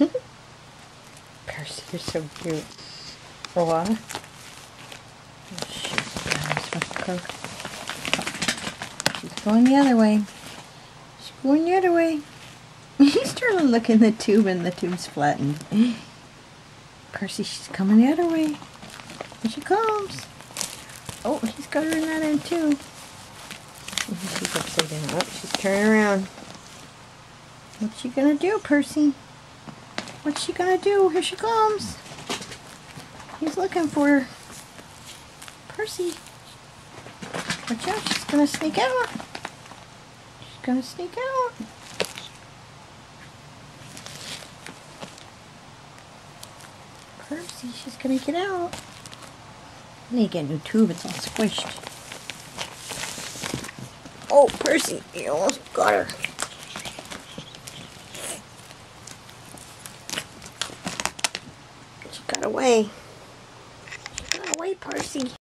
Percy, you're so cute. What? Oh, shoot, guys. She's going the other way. She's going the other way. He's trying to look in the tube and the tube's flattened. Percy, she's coming the other way. Here she comes. Oh, he's got her in that end too. She's upside down. Oh, she's turning around. What's she gonna do, Percy? What's she gonna do? Here she comes. He's looking for her. Percy. Watch out, she's gonna sneak out. She's gonna sneak out. Percy, she's gonna get out. I need to get a new tube, it's all squished. Oh, Percy, you almost got her. She got away. She got away, Percy.